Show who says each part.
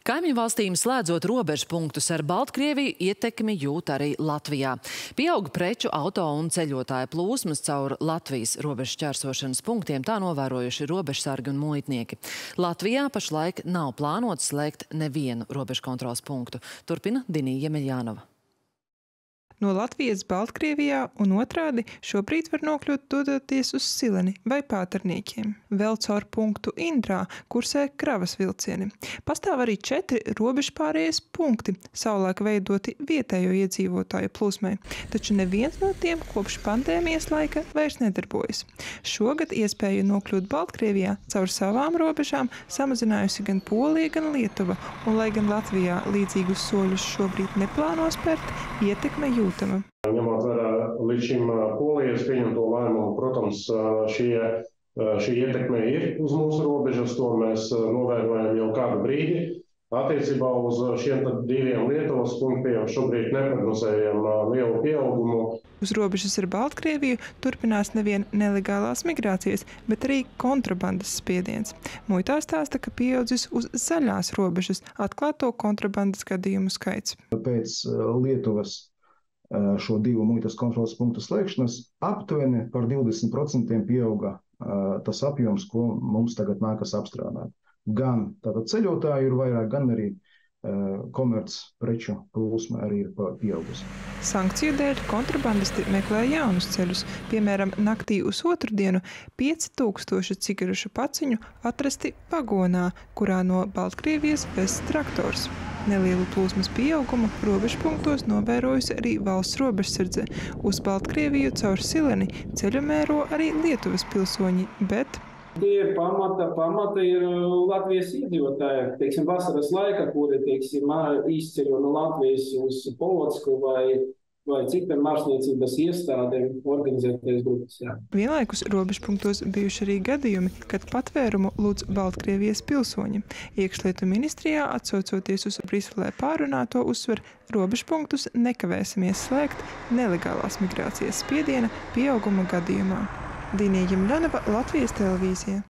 Speaker 1: Kaimiņu valstīm slēdzot robežpunktus ar Baltkrieviju, ietekmi jūt arī Latvijā. Pieauga preču, auto un ceļotāju plūsmas caur Latvijas robežu šķērsošanas punktiem, tā novērojuši robežsargi un muitnieki. Latvijā pašlaik nav plānots slēgt nevienu robežkontroles punktu. Turpina Dinija Jemeļjānova.
Speaker 2: No Latvijas Baltkrievijā un otrādi šobrīd var nokļūt dodoties uz Sileni vai Pātarniekiem. Vēl caur punktu Indrā kursē kravas vilcieni. Pastāv arī 4 robežpārējas punkti, savulaik veidoti vietējo iedzīvotāju plūsmai, taču neviens no tiem kopš pandēmijas laika vairs nedarbojas. Šogad iespēju nokļūt Baltkrievijā caur savām robežām samazinājusi gan Polija, gan Lietuva, un lai gan Latvijā līdzīgus soļus šobrīd neplāno spērt, ietekme jūtama.
Speaker 3: Ņemot vērā līdz šim Polijas pieņemto lēmumu, protams, šī ietekme ir uz mūsu robežas, to mēs novērojam jau kādu brīdi. Attiecībā uz šiem 2 Lietuvas punktiem šobrīd neprognozējam lielu pieaugumu.
Speaker 2: Uz robežas ar Baltkrieviju turpinās nevien nelegālās migrācijas, bet arī kontrabandas spiediens. Muitā stāsta, ka pieaudzis uz zaļās robežas atklāto kontrabandas gadījumu skaits.
Speaker 4: Pēc Lietuvas šo 2 muitas kontroles punktu slēgšanas aptuveni par 20% pieauga tas apjoms, ko mums tagad nākas apstrādāt. Gan tātad ceļotāji ir vairāk, gan arī komerc preču plūsma arī ir pieaugusi.
Speaker 2: Sankciju dēļ kontrabandisti meklē jaunus ceļus. Piemēram, naktī uz otrdienu 5000 cigarešu paciņu atrasti vagonā, kurā no Baltkrievijas vest traktors. Nelielu plūsmas pieaugumu robežpunktos novērojusi arī valsts robežsardze. Uz Baltkrieviju caur Sileni ceļu mēro arī Lietuvas pilsoņi, bet
Speaker 5: tie ir pamata ir Latvijas iedzīvotāji, teiksim, vasaras laika, kuri, teiksim, izceļo no Latvijas uz Polocku vai citiem māksliniecības iestādēm organizēties grupas. Jā.
Speaker 2: Vienlaikus robežpunktos bijuši arī gadījumi, kad patvērumu lūdz Baltkrievijas pilsoņi. Iekšlietu ministrijā, atsaucoties uz Briselē pārunāto, uzsver, robežpunktus nekavēsimies slēgt nelegālās migrācijas spiediena pieauguma gadījumā. Dinija Jemeļjānova, Latvijas televīzija.